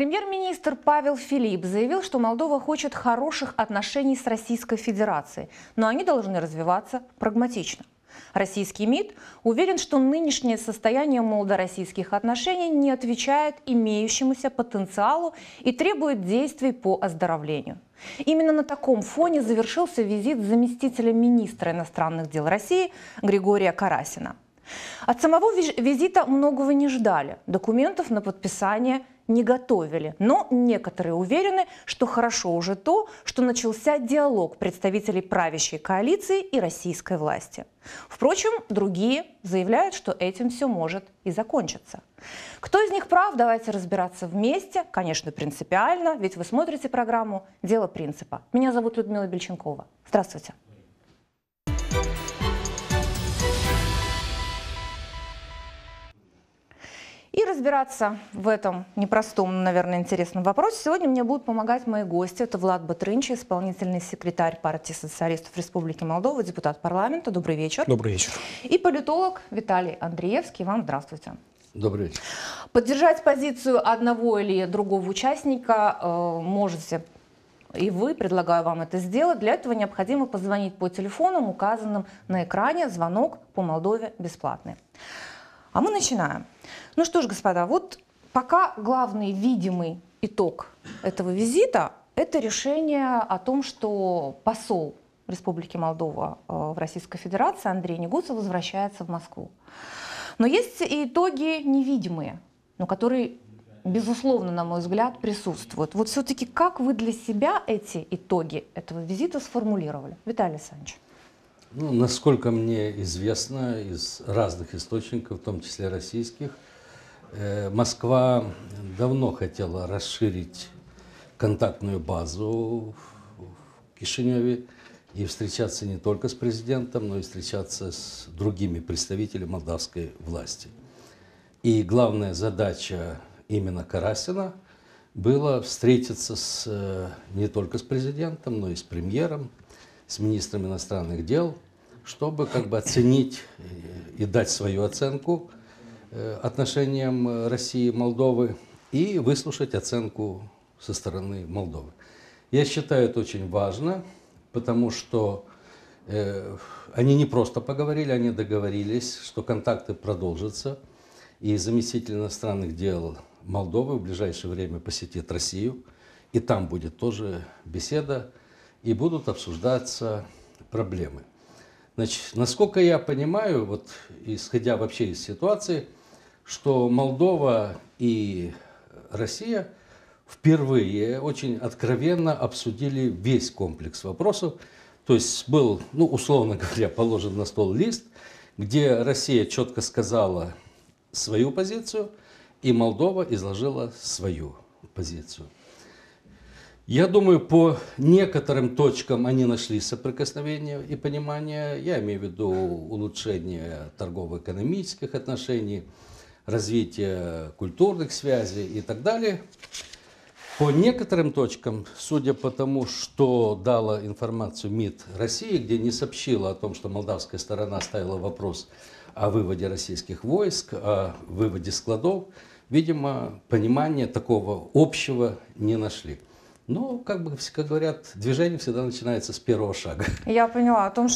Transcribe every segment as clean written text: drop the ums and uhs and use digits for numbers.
Премьер-министр Павел Филипп заявил, что Молдова хочет хороших отношений с Российской Федерацией, но они должны развиваться прагматично. Российский МИД уверен, что нынешнее состояние молдо-российских отношений не отвечает имеющемуся потенциалу и требует действий по оздоровлению. Именно на таком фоне завершился визит заместителя министра иностранных дел России Григория Карасина. От самого визита многого не ждали, документов на подписание не готовили, но некоторые уверены, что хорошо уже то, что начался диалог представителей правящей коалиции и российской власти. Впрочем, другие заявляют, что этим все может и закончиться. Кто из них прав, давайте разбираться вместе, конечно, принципиально, ведь вы смотрите программу «Дело принципа». Меня зовут Людмила Бельченкова. Здравствуйте. И разбираться в этом непростом, наверное, интересном вопросе сегодня мне будут помогать мои гости. Это Влад Батрынчи, исполнительный секретарь партии социалистов Республики Молдова, депутат парламента. Добрый вечер. Добрый вечер. И политолог Виталий Андреевский. Вам здравствуйте. Добрый вечер. Поддержать позицию одного или другого участника можете и вы, предлагаю вам это сделать. Для этого необходимо позвонить по телефонам, указанным на экране. Звонок по Молдове бесплатный. А мы начинаем. Ну что ж, господа, вот пока главный видимый итог этого визита – это решение о том, что посол Республики Молдова в Российской Федерации Андрей Негусов возвращается в Москву. Но есть и итоги невидимые, но которые, безусловно, на мой взгляд, присутствуют. Вот все-таки как вы для себя эти итоги этого визита сформулировали? Виталий Александрович. Ну, насколько мне известно из разных источников, в том числе российских, Москва давно хотела расширить контактную базу в Кишиневе и встречаться не только с президентом, но и встречаться с другими представителями молдавской власти. И главная задача именно Карасина была встретиться не только с президентом, но и с премьером, с министром иностранных дел, чтобы оценить и дать свою оценку отношениям России и Молдовы и выслушать оценку со стороны Молдовы. Я считаю это очень важно, потому что они не просто поговорили, они договорились, что контакты продолжатся, и заместитель иностранных дел Молдовы в ближайшее время посетит Россию, и там будет тоже беседа, и будут обсуждаться проблемы. Значит, насколько я понимаю, вот исходя вообще из ситуации, что Молдова и Россия впервые очень откровенно обсудили весь комплекс вопросов. То есть был, условно говоря, положен на стол лист, где Россия четко сказала свою позицию, и Молдова изложила свою позицию. Я думаю, по некоторым точкам они нашли соприкосновение и понимание. Я имею в виду улучшение торгово-экономических отношений, развитие культурных связей и так далее. По некоторым точкам, судя по тому, что дала информацию МИД России, где не сообщила о том, что молдавская сторона ставила вопрос о выводе российских войск, о выводе складов, видимо, понимания такого общего не нашли. Но, как говорят, движение всегда начинается с первого шага. Я поняла о том,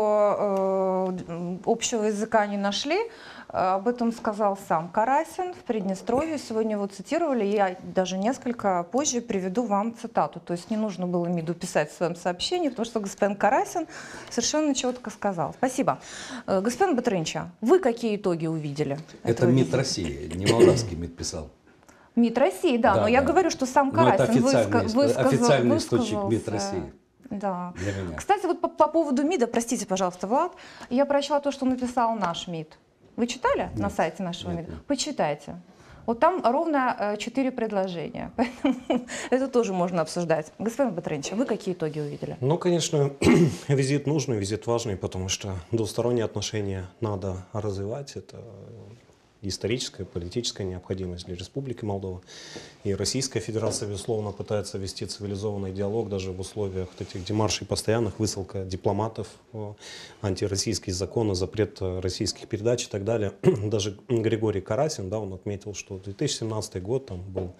что общего языка не нашли. Об этом сказал сам Карасин в Приднестровье. Сегодня его цитировали. Я даже несколько позже приведу вам цитату. То есть не нужно было МИДу писать в своем сообщении, потому что господин Карасин совершенно четко сказал. Спасибо. Господин Батрынчи, вы какие итоги увидели? Это МИД России, не молдавский МИД писал. МИД России, да, но я говорю, что сам Карасин официальный источник МИД России. Да. Для меня. Кстати, вот по поводу МИДа, простите, пожалуйста, Влад, я прочла то, что написал наш МИД. Вы читали на сайте нашего МИДа? Почитайте. Вот там ровно 4 предложения. Поэтому это тоже можно обсуждать. Господин Батрынчи, вы какие итоги увидели? Ну, конечно, визит нужный, визит важный, потому что двусторонние отношения надо развивать. Это историческая, политическая необходимость для Республики Молдова. И Российская Федерация, безусловно, пытается вести цивилизованный диалог даже в условиях вот этих демаршей постоянных, высылка дипломатов, антироссийские законы, запрет российских передач и так далее. Даже Григорий Карасин, да, он отметил, что 2017 год там был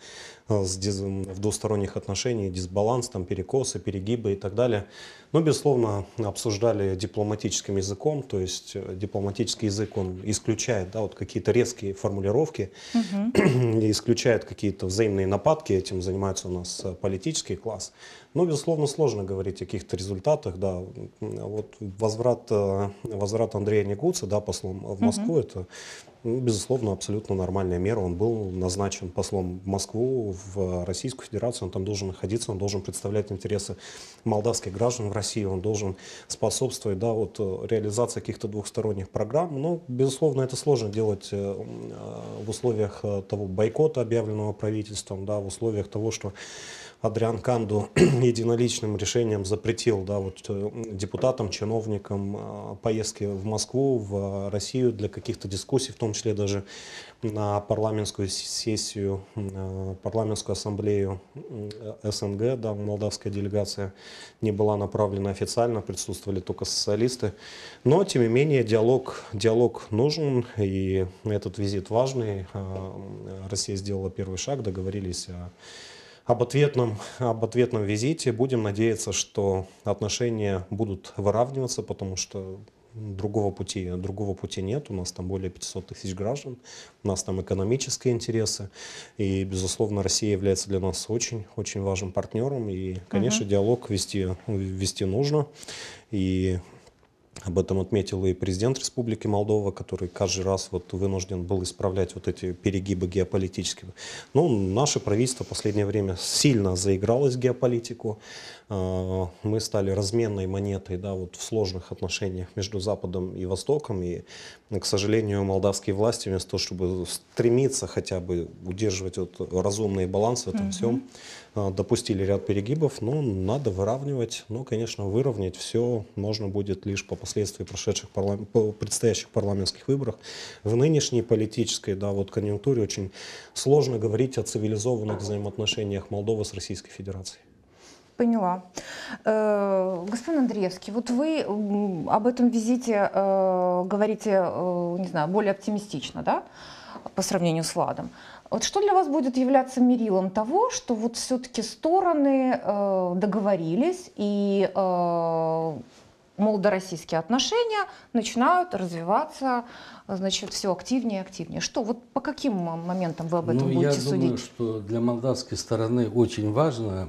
в двусторонних отношениях дисбаланс, там перекосы, перегибы и так далее. Но, безусловно, обсуждали дипломатическим языком, то есть дипломатический язык, он исключает, да, вот какие-то резкие формулировки, исключает какие-то взаимные нападки, этим занимается у нас политический класс. Но, безусловно, сложно говорить о каких-то результатах, да. Вот возврат Андрея Негуца, да, послом в Москву, это, безусловно, абсолютно нормальная мера. Он был назначен послом в Москву, в Российскую Федерацию, он там должен находиться, он должен представлять интересы молдавских граждан в России, он должен способствовать, да, вот, реализации каких-то двухсторонних программ. Но, безусловно, это сложно делать в условиях того бойкота, объявленного правительством, да, в условиях того, что Адриан Канду единоличным решением запретил, да, вот, депутатам, чиновникам поездки в Москву, в Россию для каких-то дискуссий, в том числе даже на парламентскую сессию, парламентскую ассамблею СНГ, да, молдавская делегация не была направлена официально, присутствовали только социалисты. Но, тем не менее, диалог нужен, и этот визит важный. Россия сделала первый шаг, договорились об ответном визите. Будем надеяться, что отношения будут выравниваться, потому что другого пути нет. У нас там более 500 тысяч граждан, у нас там экономические интересы. И, безусловно, Россия является для нас очень, очень важным партнером. И, конечно, диалог вести нужно. И об этом отметил и президент Республики Молдова, который каждый раз вот вынужден был исправлять вот эти перегибы геополитические. Ну, наше правительство в последнее время сильно заигралось в геополитику. Мы стали разменной монетой, да, вот в сложных отношениях между Западом и Востоком. И, к сожалению, молдавские власти вместо того, чтобы стремиться хотя бы удерживать вот разумный баланс в этом всем, допустили ряд перегибов. Но надо выравнивать. Но, конечно, выровнять все можно будет лишь по последствии по предстоящих парламентских выборах. В нынешней политической, да, вот конъюнктуре очень сложно говорить о цивилизованных взаимоотношениях Молдовы с Российской Федерацией. Поняла. Господин Андреевский, вот вы об этом визите говорите, не знаю, более оптимистично, да, по сравнению с Владом. Вот что для вас будет являться мерилом того, что вот все-таки стороны договорились и молдо-российские отношения начинают развиваться, значит, все активнее и активнее. Что, вот по каким моментам вы об этом будете судить? Я думаю, что для молдавской стороны очень важно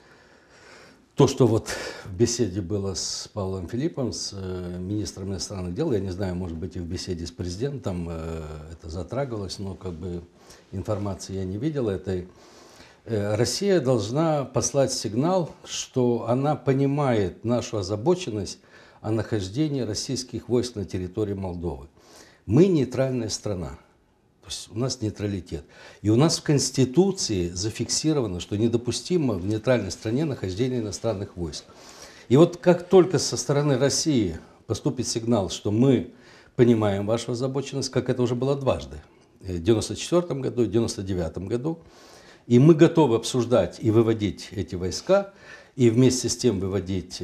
то, что вот в беседе было с Павлом Филиппом, с министром иностранных дел, я не знаю, может быть, и в беседе с президентом это затрагивалось, но как бы информации я не видел этой. Россия должна послать сигнал, что она понимает нашу озабоченность о нахождении российских войск на территории Молдовы. Мы нейтральная страна. То есть у нас нейтралитет. И у нас в Конституции зафиксировано, что недопустимо в нейтральной стране нахождение иностранных войск. И вот как только со стороны России поступит сигнал, что мы понимаем вашу озабоченность, как это уже было дважды, в 1994 году и в 1999 году, и мы готовы обсуждать и выводить эти войска, и вместе с тем выводить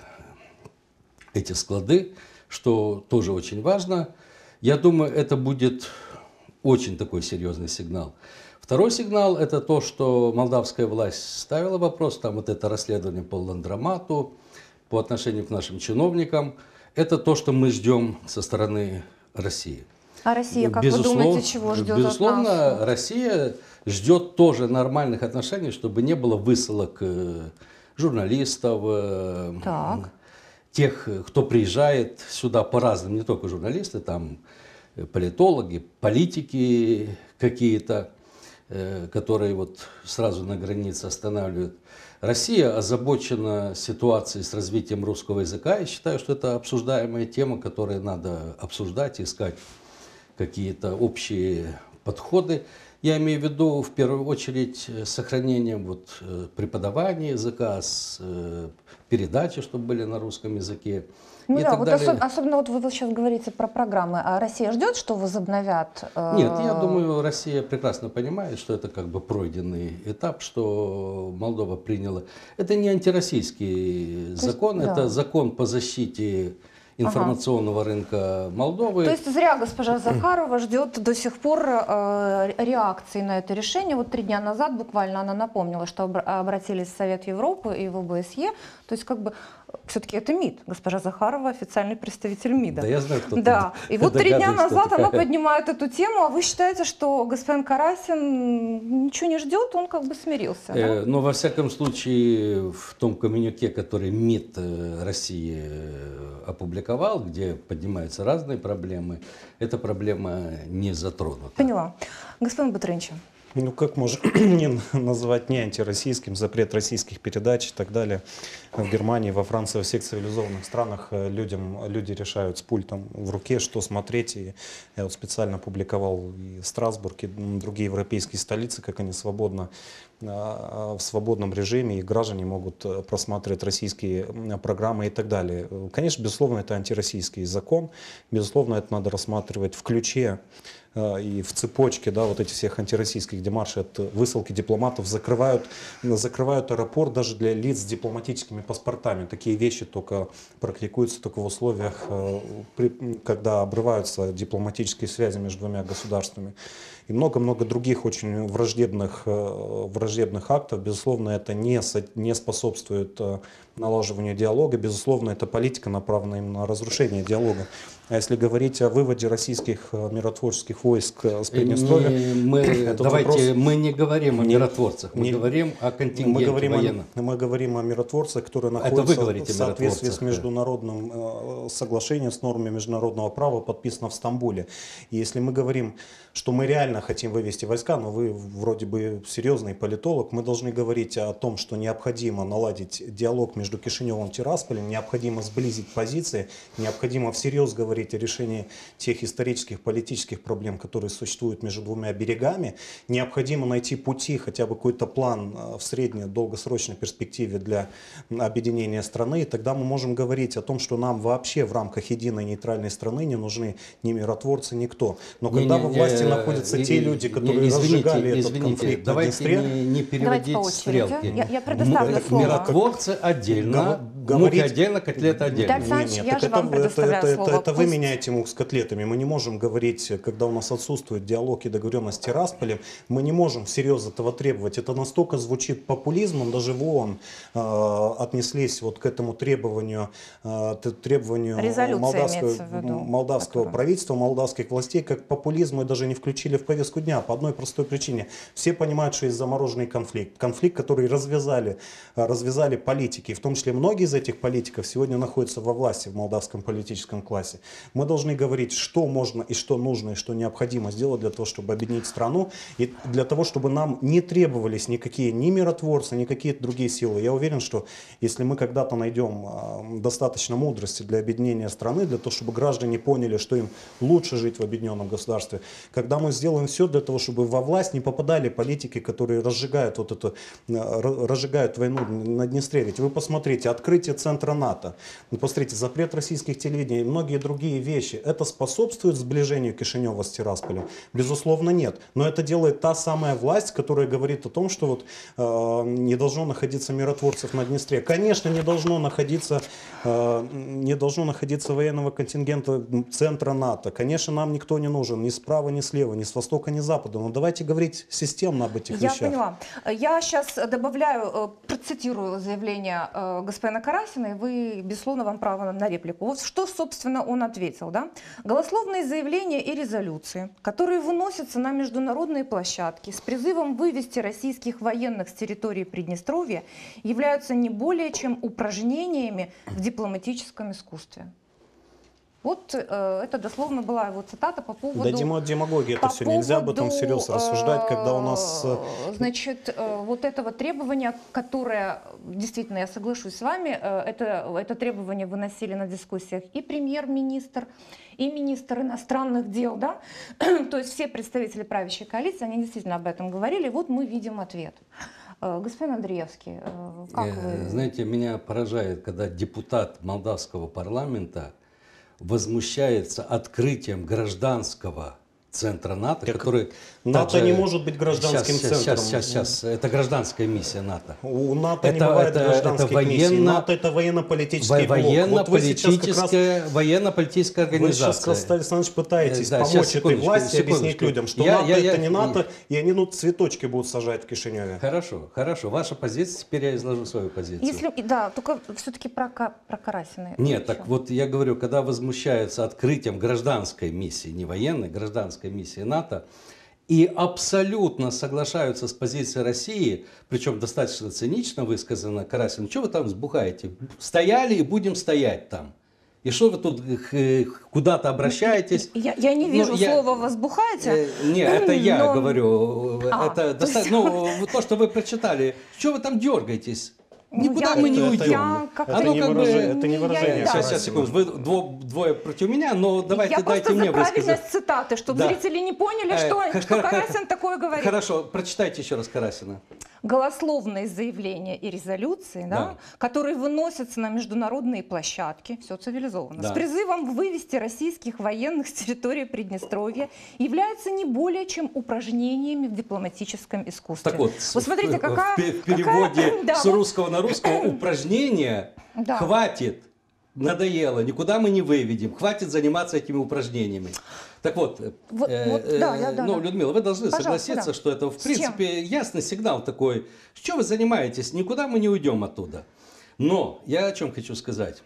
эти склады, что тоже очень важно, я думаю, это будет очень такой серьезный сигнал. Второй сигнал – это то, что молдавская власть ставила вопрос, там вот это расследование по Ландромату, по отношению к нашим чиновникам. Это то, что мы ждем со стороны России. А Россия, как вы думаете, чего ждет от нас? Безусловно, Россия ждет тоже нормальных отношений, чтобы не было высылок журналистов, тех, кто приезжает сюда по-разному, не только журналисты, там политологи, политики какие-то, которые вот сразу на границе останавливают. Россия озабочена ситуацией с развитием русского языка. Я считаю, что это обсуждаемая тема, которую надо обсуждать, искать какие-то общие подходы. Я имею в виду, в первую очередь, сохранение преподавания языка, передачи, чтобы были на русском языке. Ну и да, так вот далее. особенно вот вы сейчас говорите про программы, а Россия ждет, что возобновят? Нет, я думаю, Россия прекрасно понимает, что это как бы пройденный этап, что Молдова приняла. Это не антироссийский закон, да. это закон по защите информационного рынка Молдовы. То есть зря госпожа Захарова ждет до сих пор реакции на это решение. Вот 3 дня назад буквально она напомнила, что обратились в Совет Европы и в ОБСЕ. То есть как бы все-таки это МИД. Госпожа Захарова официальный представитель МИДа. Да, я знаю, кто да. И вот 3 дня назад она такая. поднимает эту тему, а вы считаете, что господин Карасин ничего не ждет, он как бы смирился? Да? Но во всяком случае в том коммюнике, который МИД России опубликовал, где поднимаются разные проблемы, эта проблема не затронута. Поняла. Господин Батрынчин. Ну, как можно не назвать не антироссийским, запрет российских передач и так далее. В Германии, во Франции, во всех цивилизованных странах люди решают с пультом в руке, что смотреть. И я вот специально публиковал и Страсбург, и другие европейские столицы, как они свободно, в свободном режиме, и граждане могут просматривать российские программы и так далее. Конечно, безусловно, это антироссийский закон. Безусловно, это надо рассматривать в ключе и в цепочке, да, вот этих всех антироссийских демаршей от высылки дипломатов закрывают аэропорт даже для лиц с дипломатическими паспортами. Такие вещи только практикуются только в условиях, когда обрываются дипломатические связи между двумя государствами. И много-много других очень враждебных актов. Безусловно, это не способствует налаживанию диалога. Безусловно, это политика, направленная именно на разрушение диалога. А если говорить о выводе российских миротворческих войск с Приднестровья, мы не говорим о миротворцах, мы говорим о контингенте военном. Мы говорим о миротворцах, которые находятся в соответствии с международным соглашением, с нормами международного права, подписано в Стамбуле. И если мы говорим, что мы реально хотим вывести войска, но вы вроде бы серьезный политолог, мы должны говорить о том, что необходимо наладить диалог между Кишиневым и Тирасполем, необходимо сблизить позиции, необходимо всерьез говорить о решении тех исторических, политических проблем, которые существуют между двумя берегами. Необходимо найти пути, хотя бы какой-то план в средней, долгосрочной перспективе для объединения страны. И тогда мы можем говорить о том, что нам вообще в рамках единой нейтральной страны не нужны ни миротворцы, никто. Но когда во власти находятся те люди, которые разжигали этот конфликт на Днестре... Давайте не переводить стрелки. Я предоставлю слово. Миротворцы отдельно, мухи отдельно, котлеты отдельно. Это вы меняете мух с котлетами. Мы не можем говорить, когда у нас отсутствует диалог и договоренность с Тирасполем, мы не можем всерьез этого требовать. Это настолько звучит популизмом, даже в ООН отнеслись вот к этому требованию молдавского правительства, молдавских властей, как популизм, и даже не включили в повестку дня по одной простой причине. Все понимают, что есть замороженный конфликт. Конфликт, который развязали политики. И в том числе многие из этих политиков сегодня находятся во власти в молдавском политическом классе. Мы должны говорить, что можно и что нужно, и что необходимо сделать для того, чтобы объединить страну, и для того, чтобы нам не требовались никакие ни миротворцы, ни какие-то другие силы. Я уверен, что если мы когда-то найдем достаточно мудрости для объединения страны, для того, чтобы граждане поняли, что им лучше жить в объединенном государстве, когда мы сделаем все для того, чтобы во власть не попадали политики, которые разжигают войну на Днестре. Ведь вы посмотрите, открытие центра НАТО, посмотрите, запрет российских телевидений и многие другие вещи. Это способствует сближению Кишинева с Тирасполем? Безусловно, нет. Но это делает та самая власть, которая говорит о том, что не должно находиться миротворцев на Днестре. Конечно, не должно находиться военного контингента центра НАТО. Конечно, нам никто не нужен ни справа, ни слева, ни с востока, ни с запада. Но давайте говорить системно об этих вещах. Я поняла. Я сейчас добавляю, процитирую заявление господина Карасина, и вы, безусловно, вам право на реплику. Вот что, собственно, он ответил. Да? Голословные заявления и резолюции, которые выносятся на международные площадки с призывом вывести российских военных с территории Приднестровья, являются не более чем упражнениями в дипломатическом искусстве. Вот это дословно была его цитата по поводу... Да демагогия это по все, нельзя об этом поводу, всерьез рассуждать, когда у нас... Значит, вот этого требования, которое, действительно, я соглашусь с вами, это требование выносили на дискуссиях и премьер-министр, и министр иностранных дел, да, то есть все представители правящей коалиции, они действительно об этом говорили, и вот мы видим ответ. Господин Андреевский, как вы... Знаете, меня поражает, когда депутат молдавского парламента возмущается открытием гражданского центра НАТО, который... НАТО также- не может быть гражданским центром. Сейчас. Это гражданская миссия НАТО. У НАТО не Это- бывает это гражданских миссий. военно- НАТО это военно-политический блок. Вот вы сейчас как раз... Военно-политическая Вы организация. сейчас, Константин Александрович, пытаетесь Да, помочь сейчас, этой секундочку, власти объяснить секундочку. людям, что Я- НАТО я- это не НАТО, и они цветочки будут сажать в Кишиневе. Хорошо. Ваша позиция, теперь я изложу свою позицию. Если, да, только все-таки про Карасина. Нет, еще. так вот я говорю, когда возмущаются открытием гражданской миссии, не военной, гражданской миссии НАТО, и абсолютно соглашаются с позицией России, причем достаточно цинично высказано, Карасин, что вы там сбухаете? Стояли и будем стоять там. И что вы тут куда-то обращаетесь? Я не вижу слова «возбухаете». Нет, это я но- говорю. Это то есть- достаточно, то, что вы прочитали. Что вы там дергаетесь? Никуда Ну, мы не это- уйдем. я как-то- Оно не как бы- выражение- это не я- выражение. да. Сейчас, секунду. Вы двое против меня, но давайте Я дайте просто мне за правильность высказать. цитаты, чтобы Да. зрители не поняли, что Карасин такое говорит. Хорошо, прочитайте еще раз Карасина. Голословные заявления и резолюции, да, Да. которые выносятся на международные площадки, все цивилизованно, Да. с призывом вывести российских военных с территории Приднестровья, являются не более чем упражнениями в дипломатическом искусстве. Так вот, смотрите, какая... в переводе какая- да, с вот- русского на русского упражнения Да. хватит. Надоело, никуда мы не выведем, хватит заниматься этими упражнениями. Так вот, да. Людмила, вы должны Пожалуйста, согласиться, да. что это в С принципе ясный сигнал такой, что вы занимаетесь, никуда мы не уйдем оттуда. Но я о чем хочу сказать.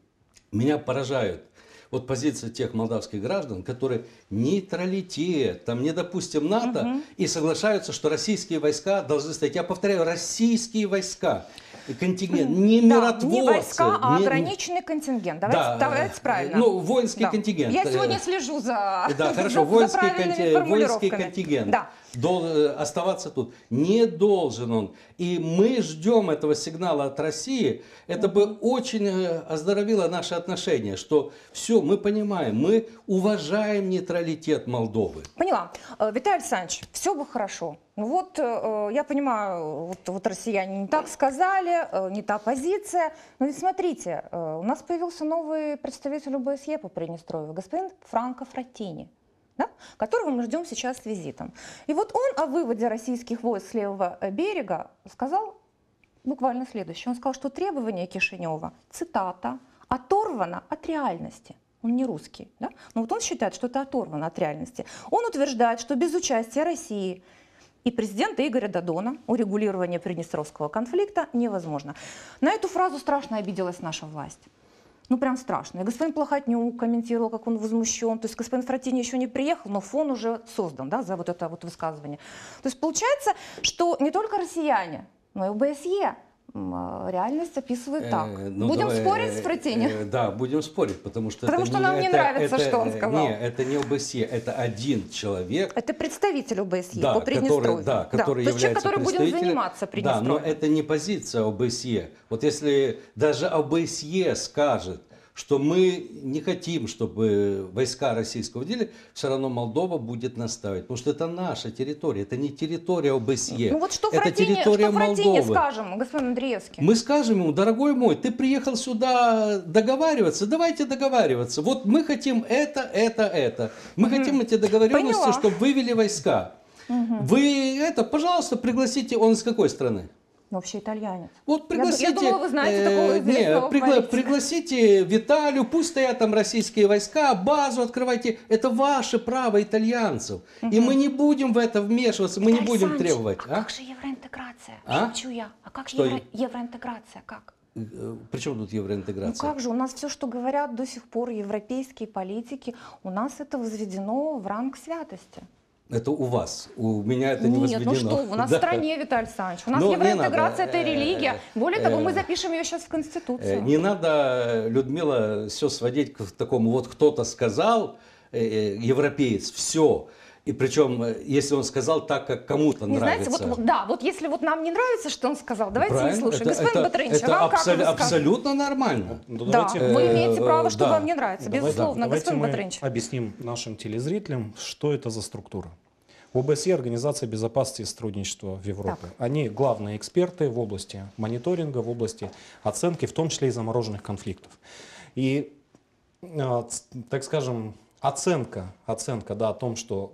Меня поражают вот позиция тех молдавских граждан, которые нейтралитет, там не допустим НАТО, и соглашаются, что российские войска должны стоять. Я повторяю, российские войска. Контингент, не Да, миротворцы. не войска, а не- ограниченный контингент. Давайте, Да, давайте правильно. ну, воинский Да. контингент. Я сегодня слежу за, Да, хорошо, за воинский, правильными воинский формулировками. контингент Да. оставаться тут. Не должен он. И мы ждем этого сигнала от России. Это бы очень оздоровило наши отношения, что все, мы понимаем, мы уважаем нейтралитет Молдовы. Поняла. Виталий Александрович, все бы хорошо. Ну вот, я понимаю, вот россияне не так сказали, не та позиция. Но ведь смотрите, у нас появился новый представитель ОБСЕ по Приднестровью, господин Франко Фраттини, да, которого мы ждем сейчас с визитом. И вот он о выводе российских войск с левого берега сказал буквально следующее. Он сказал, что требование Кишинева, цитата, оторвано от реальности. Он не русский, да? Но вот он считает, что это оторвано от реальности. Он утверждает, что без участия России и президента Игоря Додона урегулирование Приднестровского конфликта невозможно. На эту фразу страшно обиделась наша власть. Ну, прям страшно. И господин Плохотнюк комментировал, как он возмущен. То есть господин Фраттини еще не приехал, но фон уже создан, да, за вот это вот высказывание. То есть получается, что не только россияне, но и ОБСЕ реальность описывает так. Будем спорить с Фраттини? Да, будем спорить, потому что Потому это что нам не нравится, что он сказал. Нет, это не ОБСЕ, это один человек. Это представитель ОБСЕ Да, по Приднестровью. который То есть человек, является который будет представителем. заниматься Да, Приднестровьем. но это не позиция ОБСЕ. Вот если даже ОБСЕ скажет, что мы не хотим, чтобы войска российского выделили, все равно Молдова будет настаивать. Потому что это наша территория, это не территория ОБСЕ. Ну вот что это Фраттини, территория что Фраттини Молдовы. скажем, господин Андреевский? Мы скажем ему, дорогой мой, ты приехал сюда договариваться, давайте договариваться. Вот мы хотим это. Мы хотим эти договоренности, Поняла. чтобы вывели войска. Вы пожалуйста, пригласите, он из какой страны? Вообще итальянец. Вот пригласите, Я думала, вы знаете такого известного политика. пригласите Виталию, пусть стоят там российские войска, базу открывайте. Это ваше право итальянцев. И мы не будем в это вмешиваться, мы не Виталий будем Александрович, требовать. А как же евроинтеграция? А? Шепчу я. А как же Что? евроинтеграция? Как? При чем тут Ну евроинтеграция? как же, у нас все, что говорят до сих пор европейские политики, у нас это возведено в ранг святости. Это у вас, у меня это не Нет, возведено. ну что, вы, у нас Да. в стране, Виталий Александрович, у нас Ну, не евроинтеграция надо, это религия. Более того, мы запишем ее сейчас в Конституцию. Не надо, Людмила, все сводить к такому, вот кто-то сказал, европеец, все. И причем, если он сказал так, как кому-то Не нравится. знаете, вот если вот нам не нравится, что он сказал, давайте не Правильно? слушаем. Господин Батрынич, это вам как вы скажете? абсолютно нормально. Ну, Да, давайте, вы имеете право, что да. вам не нравится, безусловно, давайте господин мы Батрынич. объясним нашим телезрителям, что это за структура. ОБСЕ – Организация безопасности и сотрудничества в Европе. Так. Они главные эксперты в области мониторинга, в области оценки, в том числе и замороженных конфликтов. И, так скажем, оценка да, о том, что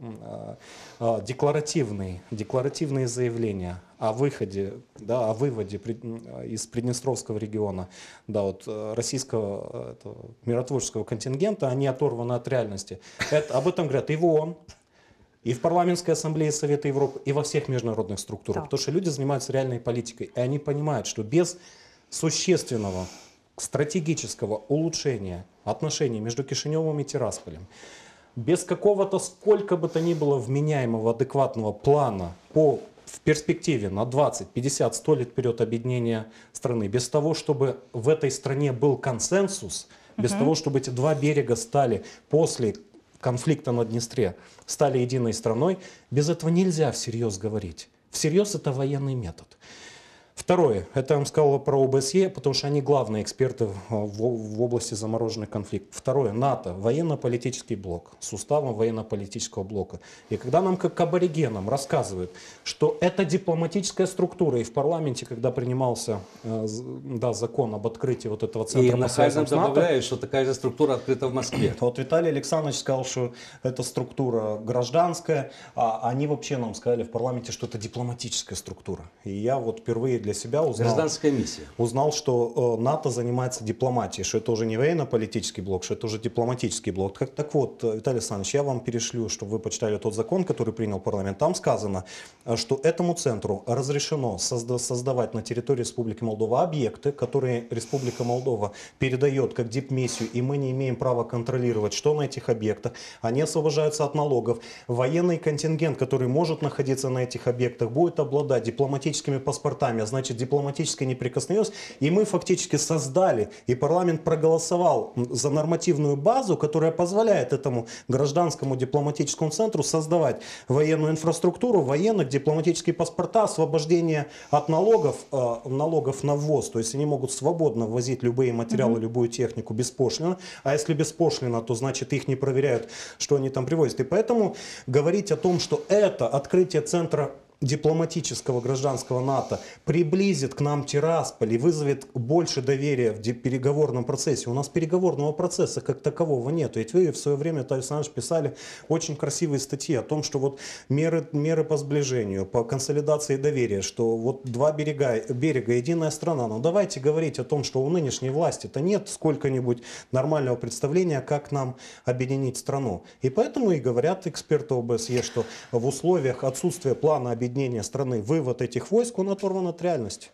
декларативные заявления о выходе, да, о выводе из Приднестровского региона, да, вот, российского миротворческого контингента, они оторваны от реальности. Об этом говорят и в ООН, и в Парламентской ассамблее Совета Европы, и во всех международных структурах. Так. Потому что люди занимаются реальной политикой. И они понимают, что без существенного стратегического улучшения отношений между Кишиневым и Тирасполем, без какого-то сколько бы то ни было вменяемого, адекватного плана в перспективе на 20, 50, 100 лет вперед объединения страны, без того, чтобы в этой стране был консенсус, без того, чтобы эти два берега стали после конфликта на Днестре, стали единой страной, без этого нельзя всерьез говорить. Всерьез это военный метод. Второе, это я вам сказал про ОБСЕ, потому что они главные эксперты в области замороженных конфликтов. Второе, НАТО, военно-политический блок, с уставом военно-политического блока. И когда нам, как аборигенам, рассказывают, что это дипломатическая структура, и в парламенте, когда принимался закон об открытии вот этого центра И по нахально связям с НАТО, добавляют, что такая же структура открыта в Москве. вот Виталий Александрович сказал, что это структура гражданская, а они вообще нам сказали в парламенте, что это дипломатическая структура. И я вот впервые для себя Гражданская миссия. узнал, что НАТО занимается дипломатией, что это уже не военно-политический блок, что это уже дипломатический блок. Так вот, Виталий Александрович, я вам перешлю, чтобы вы почитали тот закон, который принял парламент. Там сказано, что этому центру разрешено создавать на территории Республики Молдова объекты, которые Республика Молдова передает как дипмиссию, и мы не имеем права контролировать, что на этих объектах. Они освобождаются от налогов. Военный контингент, который может находиться на этих объектах, будет обладать дипломатическими паспортами, а значит дипломатической неприкосновенностью. И мы фактически создали, и парламент проголосовал за нормативную базу, которая позволяет этому гражданскому дипломатическому центру создавать военную инфраструктуру, военных, дипломатические паспорта, освобождение от налогов на ввоз. То есть они могут свободно ввозить любые материалы, любую технику беспошлино. А если беспошлино, то значит их не проверяют, что они там привозят. И поэтому говорить о том, что это открытие центра дипломатического гражданского НАТО приблизит к нам Тирасполь и вызовет больше доверия в переговорном процессе. У нас переговорного процесса как такового нет. Ведь вы в свое время, Виталий Александрович, писали очень красивые статьи о том, что вот меры по сближению, по консолидации доверия, что вот два берега единая страна. Но давайте говорить о том, что у нынешней власти-то нет сколько-нибудь нормального представления, как нам объединить страну. И поэтому и говорят эксперты ОБСЕ, что в условиях отсутствия плана объединения страны, вывод этих войск, он оторван от реальности.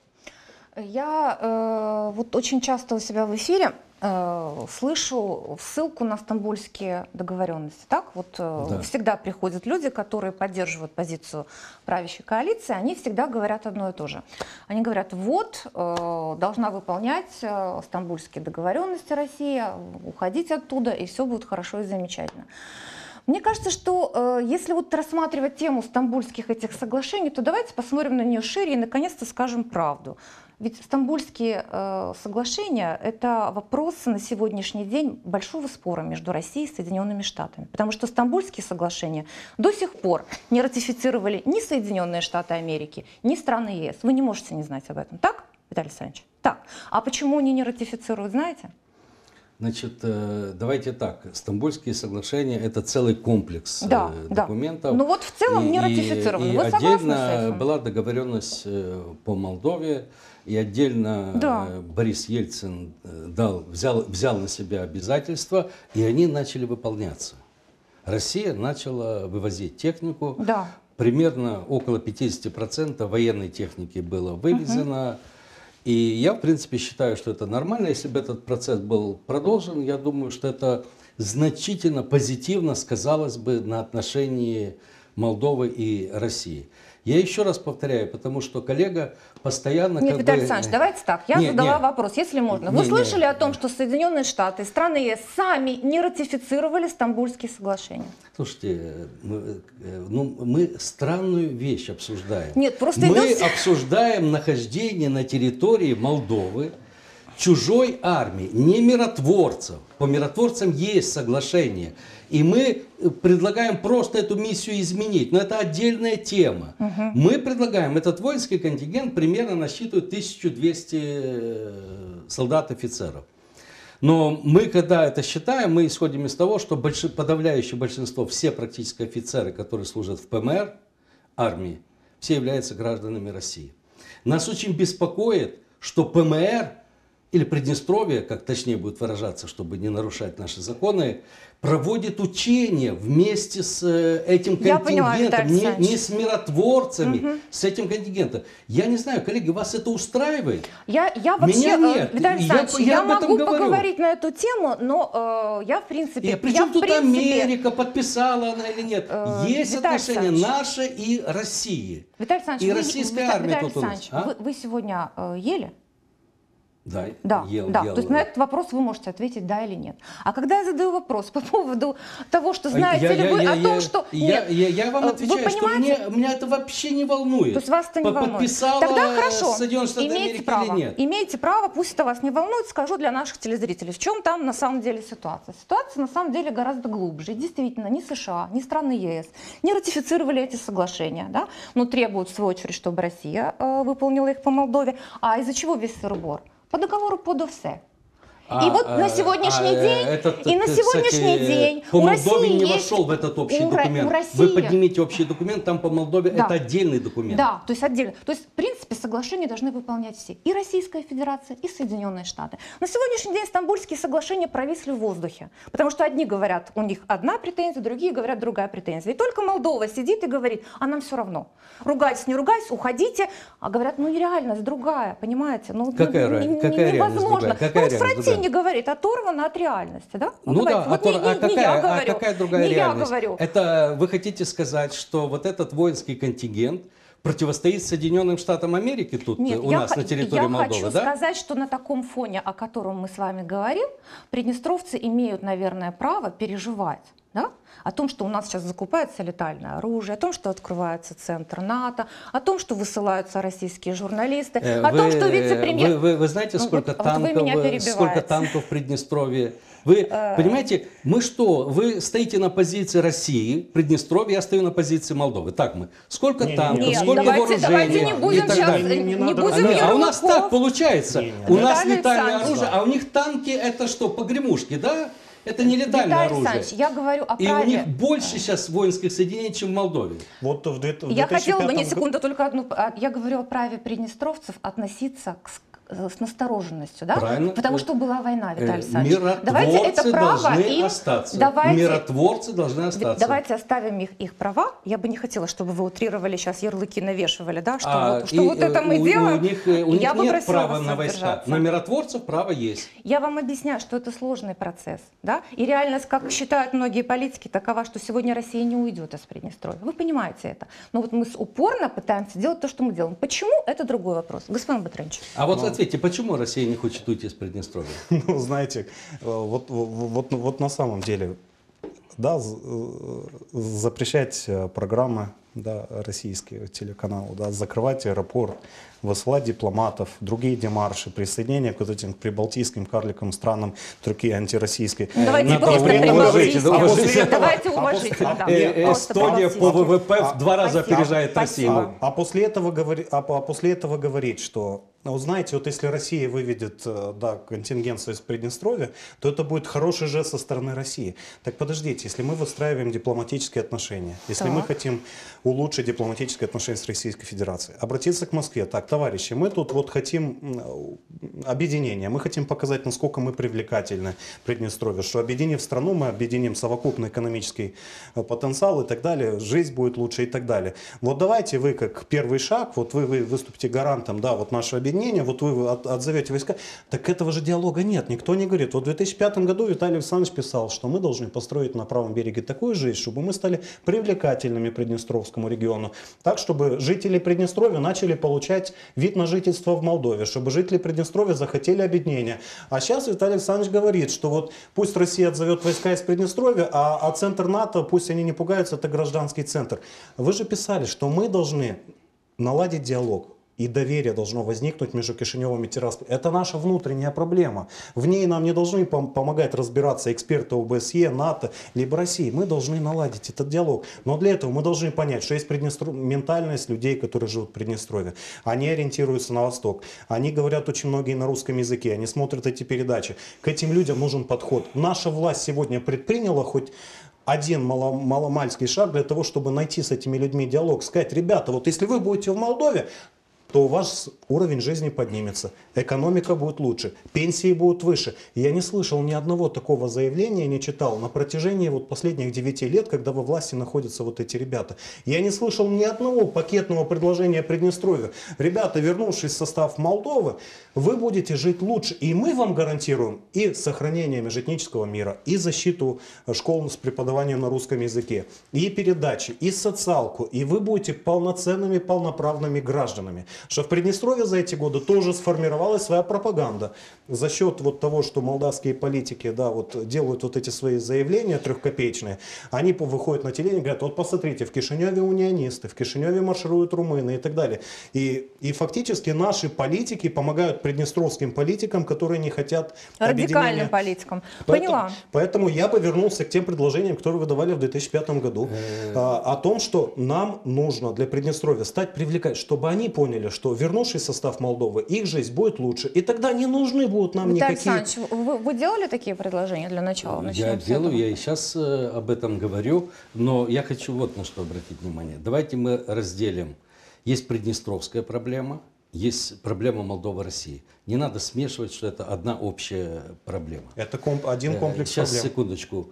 Я вот очень часто у себя в эфире слышу ссылку на стамбульские договоренности. Так вот Да. всегда приходят люди, которые поддерживают позицию правящей коалиции, они всегда говорят одно и то же. Они говорят, вот, должна выполнять стамбульские договоренности Россия, уходить оттуда, и все будет хорошо и замечательно. Мне кажется, что если вот рассматривать тему стамбульских этих соглашений, то давайте посмотрим на нее шире и наконец-то скажем правду. Ведь стамбульские соглашения – это вопрос на сегодняшний день большого спора между Россией и Соединенными Штатами. Потому что стамбульские соглашения до сих пор не ратифицировали ни Соединенные Штаты Америки, ни страны ЕС. Вы не можете не знать об этом. Так, Виталий Александрович? Так. А почему они не ратифицируют, знаете? Значит, давайте так. Стамбульские соглашения – это целый комплекс документов. Ну вот в целом не ратифицированы. Вы согласны с отдельно этим? была договоренность по Молдове, и отдельно Борис Ельцин взял на себя обязательства, и они начали выполняться. Россия начала вывозить технику. Да. Примерно около 50% военной техники было вывезено. И я, в принципе, считаю, что это нормально. Если бы этот процесс был продолжен, я думаю, что это значительно позитивно сказалось бы на отношении Молдовы и России. Я еще раз повторяю, потому что коллега постоянно... Нет, как Виталий бы... Александрович, давайте так. Я задала вопрос, если можно. Вы слышали о том, что Соединенные Штаты, страны ЕС сами не ратифицировали Стамбульские соглашения? Слушайте, мы странную вещь обсуждаем. Нет, просто мы обсуждаем нахождение на территории Молдовы чужой армии, не миротворцев. По миротворцам есть соглашение. И мы предлагаем просто эту миссию изменить. Но это отдельная тема. Мы предлагаем, этот воинский контингент примерно насчитывает 1200 солдат-офицеров. Но мы, когда это считаем, мы исходим из того, что подавляющее большинство, все практически офицеры, которые служат в ПМР, армии, все являются гражданами России. Нас очень беспокоит, что ПМР, или Приднестровье, как точнее будет выражаться, чтобы не нарушать наши законы, проводит учения вместе с этим контингентом, не с миротворцами, с этим контингентом. Я не знаю, коллеги, вас это устраивает? Я вообще, Меня нет. Виталий Александрович, я могу говорю. Поговорить на эту тему, но я в принципе... Причем тут Америка, подписала она или нет? Есть отношения наши и России. Виталий Александрович, и российская армия тут у нас. Вы сегодня ели? Да, ел. То есть на этот вопрос вы можете ответить да или нет. А когда я задаю вопрос по поводу того, что знаете ли вы о том, что... Я вам отвечаю, что меня это вообще не волнует. То есть вас это не волнует. Подписала Тогда хорошо, Соединенные Штаты Америки или нет? Имеете право, пусть это вас не волнует, скажу для наших телезрителей, в чем там на самом деле ситуация. Ситуация на самом деле гораздо глубже. И действительно, ни США, ни страны ЕС не ратифицировали эти соглашения, да? Но требуют в свою очередь, чтобы Россия выполнила их по Молдове. А из-за чего весь сырбор? По договору по ДОВСЕ. И вот на сегодняшний день по у Молдове России не есть, вошел в этот общий документ. России, вы поднимите общий документ, там по Молдове это отдельный документ. Да, то есть отдельно. То есть в принципе соглашения должны выполнять все. И Российская Федерация, и Соединенные Штаты. На сегодняшний день Стамбульские соглашения провисли в воздухе. Потому что одни говорят, у них одна претензия, другие говорят, другая претензия. И только Молдова сидит и говорит, а нам все равно. Ругайтесь, не ругайтесь, уходите. А говорят, ну реальность другая, понимаете? Ну, невозможно. Вот Фронтини говорит, оторвано от реальности, да? Ну да, какая другая реальность? Я говорю. Это вы хотите сказать, что вот этот воинский контингент противостоит Соединенным Штатам Америки тут у нас на территории Молдовы, я хочу сказать, что на таком фоне, о котором мы с вами говорим, приднестровцы имеют, наверное, право переживать. Да? О том, что у нас сейчас закупается летальное оружие, о том, что открывается центр НАТО, о том, что высылаются российские журналисты, о том, что вице-премьер... Вы знаете, сколько танков в Приднестровье? Вы понимаете, мы что? Вы стоите на позиции России, Приднестровья, я стою на позиции Молдовы. Так мы. Сколько танков, сколько вооружений давайте не будем и так далее. А у нас так получается. У нас летальное оружие, а у них танки это что, погремушки, да? Это не летальное оружие. Я говорю о праве. И у них больше сейчас воинских соединений, чем в Молдове. Вот я хотела бы, не секунду, только одну. Я говорю о праве приднестровцев относиться с настороженностью, да? Правильно. Потому что была война, Виталий Александрович. Миротворцы должны остаться. Миротворцы должны остаться. Давайте оставим их права. Я бы не хотела, чтобы вы утрировали сейчас ярлыки, навешивали, да? Что вот это мы делаем. У них нет права на войска. На миротворцев право есть. Я вам объясняю, что это сложный процесс, да? И реальность, как считают многие политики, такова, что сегодня Россия не уйдет из Приднестровья. Вы понимаете это. Но вот мы упорно пытаемся делать то, что мы делаем. Почему? Это другой вопрос. Господин Батренчик. А вот ответьте, почему Россия не хочет уйти из Приднестровья? Ну, знаете, вот на самом деле, да, запрещать программы, да, российские телеканалы, да, закрывать аэропорт, высылать дипломатов, другие демарши, присоединение к вот этим прибалтийским карликовым странам, Турции антироссийской. Давайте уважительно. Эстония по ВВП в 2 раза опережает Россию. А после этого говорить, что, ну, знаете, вот если Россия выведет, да, контингент из Приднестровья, то это будет хороший жест со стороны России. Так подождите, если мы выстраиваем дипломатические отношения, если мы хотим улучшить дипломатические отношения с Российской Федерацией. Обратиться к Москве. Так, товарищи, мы тут вот хотим объединения, мы хотим показать, насколько мы привлекательны Приднестровье, что объединив страну, мы объединим совокупный экономический потенциал и так далее, жизнь будет лучше и так далее. Вот давайте вы как первый шаг, вот вы выступите гарантом, да, вот нашего объединения, вот вы отзовете войска. Так этого же диалога нет, никто не говорит. Вот в 2005 году Виталий Александрович писал, что мы должны построить на правом береге такую жизнь, чтобы мы стали привлекательными Приднестровскому региону, так, чтобы жители Приднестровья начали получать вид на жительство в Молдове, чтобы жители Приднестровья захотели объединения. А сейчас Виталий Александрович говорит, что вот пусть Россия отзовет войска из Приднестровья, а центр НАТО, пусть они не пугаются, это гражданский центр. Вы же писали, что мы должны наладить диалог. И доверие должно возникнуть между Кишиневым и Тирасполем. Это наша внутренняя проблема. В ней нам не должны помогать разбираться эксперты ОБСЕ, НАТО, либо России. Мы должны наладить этот диалог. Но для этого мы должны понять, что есть ментальность людей, которые живут в Приднестровье. Они ориентируются на восток. Они говорят очень многие на русском языке. Они смотрят эти передачи. К этим людям нужен подход. Наша власть сегодня предприняла хоть один маломальский шаг для того, чтобы найти с этими людьми диалог. Сказать, ребята, вот если вы будете в Молдове, то у вас уровень жизни поднимется, экономика будет лучше, пенсии будут выше. Я не слышал ни одного такого заявления, не читал на протяжении вот последних 9 лет, когда во власти находятся вот эти ребята. Я не слышал ни одного пакетного предложения Приднестровью. Ребята, вернувшись в состав Молдовы, вы будете жить лучше, и мы вам гарантируем и сохранение межэтнического мира, и защиту школ с преподаванием на русском языке, и передачи, и социалку, и вы будете полноценными, полноправными гражданами. Что в Приднестровье за эти годы тоже сформировалась своя пропаганда. За счет вот того, что молдавские политики, да, вот делают вот эти свои заявления трехкопеечные, они выходят на телевидение и говорят, вот посмотрите, в Кишиневе унионисты, в Кишиневе маршируют румыны и так далее. И фактически наши политики помогают приднестровским политикам, которые не хотят радикальным политикам. Поняла. Поэтому я бы вернулся к тем предложениям, которые вы давали в 2005 году, о том, что нам нужно для Приднестровья стать привлекательным, чтобы они поняли, что вернувшись в состав Молдовы, их жизнь будет лучше. И тогда не нужны будут нам Виталий никакие... Александрович, вы делали такие предложения для начала? Я делаю, я и сейчас об этом говорю, но я хочу вот на что обратить внимание. Давайте мы разделим. Есть приднестровская проблема, есть проблема Молдова-России. Не надо смешивать, что это одна общая проблема. Это один комплекс Сейчас, проблем. секундочку.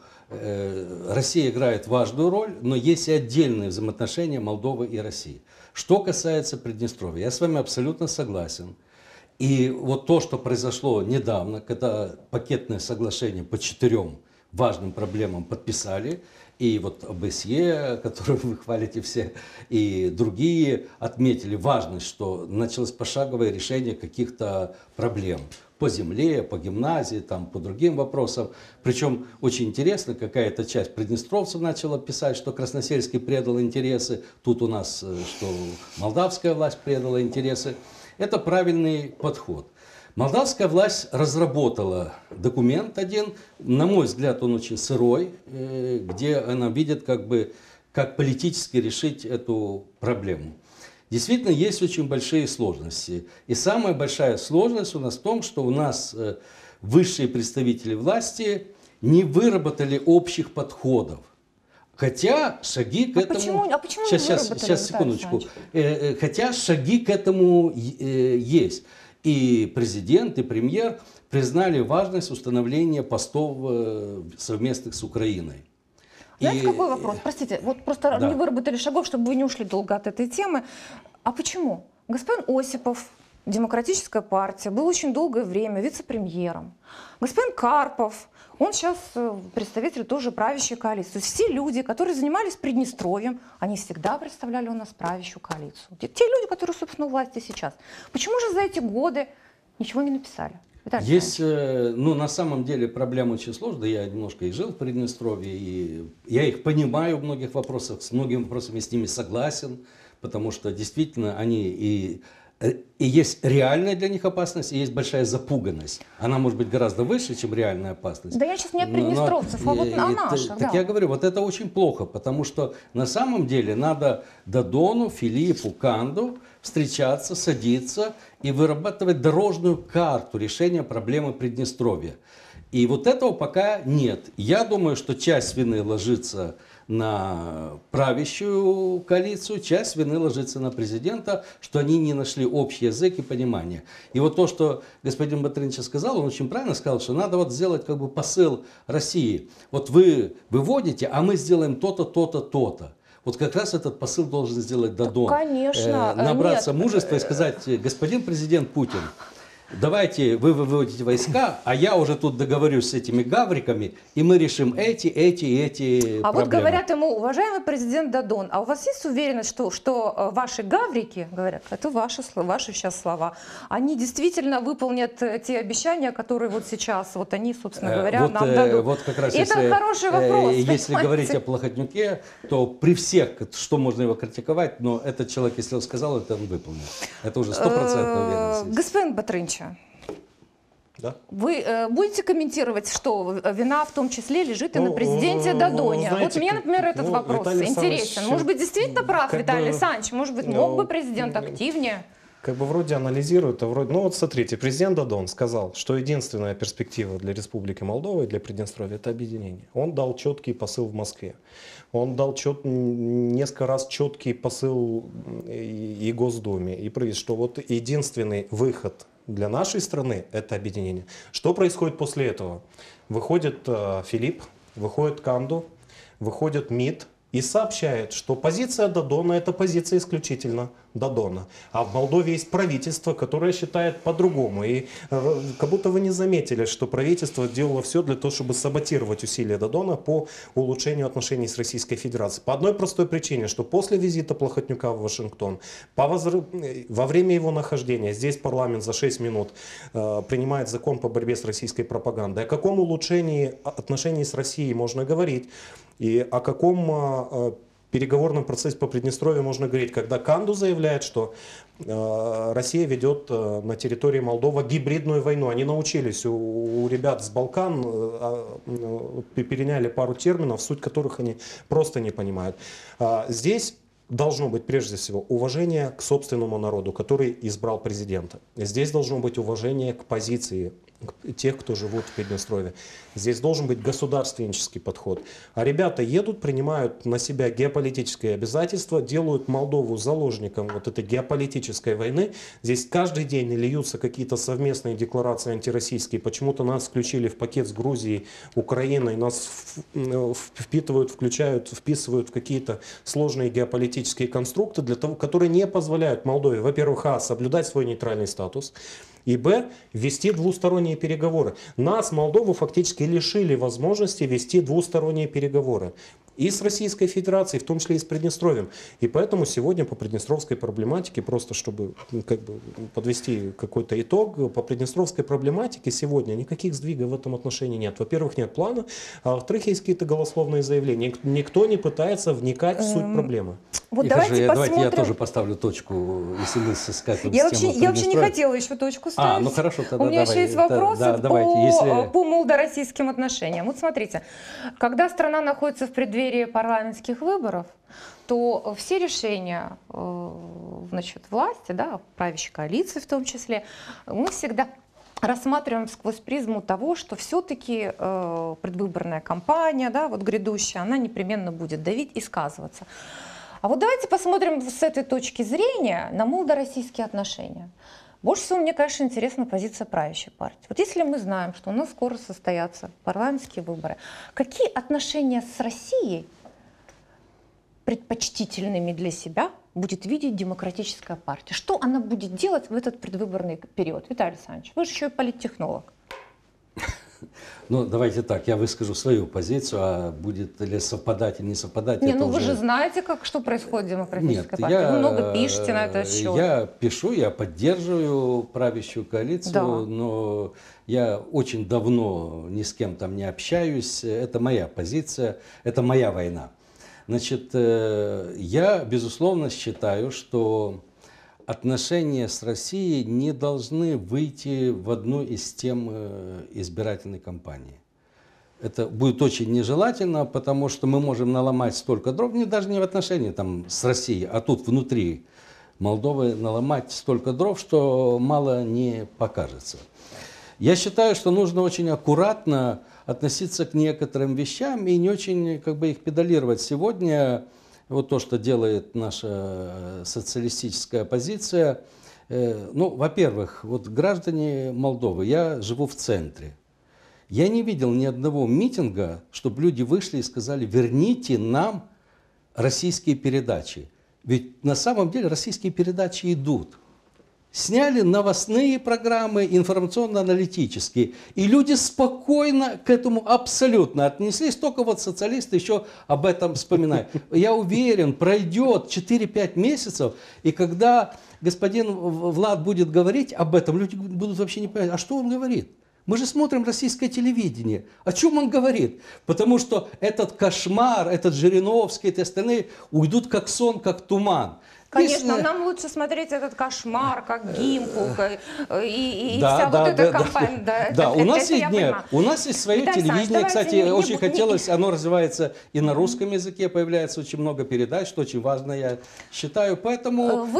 Россия играет важную роль, но есть и отдельные взаимоотношения Молдовы и России. Что касается Приднестровья, я с вами абсолютно согласен. И вот то, что произошло недавно, когда пакетное соглашение по 4 важным проблемам подписали, и вот ОБСЕ, которую вы хвалите все, и другие отметили важность, что началось пошаговое решение каких-то проблем по земле, по гимназии, там, по другим вопросам. Причем очень интересно, какая-то часть приднестровцев начала писать, что Красносельский предал интересы, тут у нас, что молдавская власть предала интересы. Это правильный подход. Молдавская власть разработала документ один, на мой взгляд, он очень сырой, где она видит, как политически решить эту проблему. Действительно, есть очень большие сложности. И самая большая сложность у нас в том, что у нас высшие представители власти не выработали общих подходов. Хотя шаги к этому... Почему сейчас, секундочку. Хотя шаги к этому есть. И президент, и премьер признали важность установления постов совместных с Украиной. Знаете, какой вопрос? Простите, вот просто не выработали шагов, чтобы вы не ушли долго от этой темы. А почему? Господин Осипов, Демократическая партия, был очень долгое время вице-премьером. Господин Карпов, он сейчас представитель тоже правящей коалиции. То есть все люди, которые занимались Приднестровьем, они всегда представляли у нас правящую коалицию. Те люди, которые, собственно, у власти сейчас. Почему же за эти годы ничего не написали? Есть, ну, на самом деле проблема очень сложная. Я немножко и жил в Приднестровье, и я их понимаю в многих вопросах, с многими вопросами с ними согласен, потому что действительно они и есть реальная для них опасность, и есть большая запуганность. Она может быть гораздо выше, чем реальная опасность. Да я сейчас не о приднестровцев, а вот о наших. Так я говорю, вот это очень плохо, потому что на самом деле надо Додону, Филиппу, Канду встречаться, садиться и вырабатывать дорожную карту решения проблемы Приднестровья. И вот этого пока нет. Я думаю, что часть вины ложится на правящую коалицию, часть вины ложится на президента, что они не нашли общий язык и понимание. И вот то, что господин Батрынич сказал, он очень правильно сказал, что надо вот сделать как бы посыл России. Вот вы выводите, а мы сделаем то-то, то-то, то-то. Вот как раз этот посыл должен сделать Додон. Конечно. Набраться Нет. мужества и сказать: господин президент Путин, давайте вы выводите войска, а я уже тут договорюсь с этими гавриками, и мы решим эти А проблемы. вот говорят ему: уважаемый президент Додон, а у вас есть уверенность, что ваши гаврики, говорят, это ваши сейчас слова, они действительно выполнят те обещания, которые вот сейчас, вот они, собственно говоря, нам дадут? Вот как раз, это хороший вопрос. если понимаете? говорить о Плохотнюке, то при всех, что можно его критиковать, но этот человек, если он сказал, это он выполнил. Это уже 100% уверенность. Господин Батрынч, Да? вы будете комментировать, что вина в том числе лежит и на президенте Додоне? знаете, Вот мне, например, этот вопрос Виталий Александрович, интересен. Может быть, действительно прав как Виталий бы, Александрович? Может быть, мог бы президент активнее? Как бы вроде анализируют, а вроде... Ну вот смотрите, президент Додон сказал, что единственная перспектива для Республики Молдова и для Приднестровья — это объединение. Он дал четкий посыл в Москве. Он дал несколько раз четкий посыл и Госдуме, и правительству, что вот единственный выход для нашей страны — это объединение. Что происходит после этого? Выходит Филипп, выходит Канду, выходит МИД и сообщает, что позиция Додона — это позиция исключительно Додона. А в Молдове есть правительство, которое считает по-другому. И как будто вы не заметили, что правительство делало все для того, чтобы саботировать усилия Додона по улучшению отношений с Российской Федерацией. По одной простой причине, что после визита Плохотнюка в Вашингтон, во время его нахождения здесь парламент за 6 минут принимает закон по борьбе с российской пропагандой. О каком улучшении отношений с Россией можно говорить? И о каком переговорном процессе по Приднестровью можно говорить, когда Канду заявляет, что Россия ведет на территории Молдовы гибридную войну. Они научились у ребят с Балкан, переняли пару терминов, суть которых они просто не понимают. Здесь должно быть прежде всего уважение к собственному народу, который избрал президента. Здесь должно быть уважение к позиции тех, кто живут в Приднестровье. Здесь должен быть государственнический подход. А ребята едут, принимают на себя геополитические обязательства, делают Молдову заложником вот этой геополитической войны. Здесь каждый день льются какие-то совместные декларации антироссийские. Почему-то нас включили в пакет с Грузией, Украиной, нас впитывают, включают, вписывают в какие-то сложные геополитические конструкты, которые не позволяют Молдове, во-первых, соблюдать свой нейтральный статус, и вести двусторонние переговоры. Нас, Молдову, фактически лишили возможности вести двусторонние переговоры. И с Российской Федерацией, в том числе и с Приднестровьем. И поэтому сегодня по приднестровской проблематике, просто чтобы подвести какой-то итог, по приднестровской проблематике сегодня никаких сдвигов в этом отношении нет. Во-первых, нет плана, а во-вторых, есть какие-то голословные заявления. Никто не пытается вникать в суть проблемы. Вот давайте я тоже поставлю точку, если мы скатываемся я с темы вообще не хотела еще точку ставить. Ну хорошо, тогда у меня давай, еще есть вопросы давайте, по молдо-российским отношениям. Вот смотрите, когда страна находится в преддверии парламентских выборов, то все решения власти, правящей коалиции в том числе, мы всегда рассматриваем сквозь призму того, что все-таки предвыборная кампания, грядущая, она непременно будет давить и сказываться. А вот давайте посмотрим с этой точки зрения на молдо-российские отношения. Больше всего мне, конечно, интересна позиция правящей партии. Вот если мы знаем, что у нас скоро состоятся парламентские выборы, какие отношения с Россией предпочтительными для себя будет видеть демократическая партия? Что она будет делать в этот предвыборный период? Виталий Александрович, вы же еще и политтехнолог. Ну, давайте так, я выскажу свою позицию, а будет ли совпадать или не совпадать. Вы же знаете, что происходит в демократической партии. Вы много пишете на этот счет. Я пишу, я поддерживаю правящую коалицию, но я очень давно ни с кем там не общаюсь. Это моя позиция, это моя война. Значит, я, безусловно, считаю, что отношения с Россией не должны выйти в одну из тем избирательной кампании. Это будет очень нежелательно, потому что мы можем наломать столько дров, даже не в отношении с Россией, а тут внутри Молдовы наломать столько дров, что мало не покажется. Я считаю, что нужно очень аккуратно относиться к некоторым вещам и не очень как бы их педалировать. Сегодня вот то, что делает наша социалистическая оппозиция, ну, во-первых, вот граждане Молдовы, я живу в центре. Я не видел ни одного митинга, чтобы люди вышли и сказали: верните нам российские передачи. Ведь на самом деле российские передачи идут. Сняли новостные программы, информационно-аналитические. И люди спокойно к этому абсолютно отнеслись. Только вот социалисты еще об этом вспоминают. Я уверен, пройдет 4-5 месяцев, и когда господин Влад будет говорить об этом, люди будут вообще не понимать, а что он говорит? Мы же смотрим российское телевидение. О чем он говорит? Потому что этот кошмар, этот Жириновский, эти остальные уйдут как сон, как туман. Конечно, Если- нам лучше смотреть этот кошмар, как Гимку, и Да, вся да, вот эта да, компания. да. Да, Да, у нас это есть я нет, понимаю. у нас есть свое Виталий Александрович, телевидение. давайте Кстати, не очень будем- хотелось, оно развивается и на русском языке, появляется очень много передач, что очень важно, я считаю. Поэтому Вы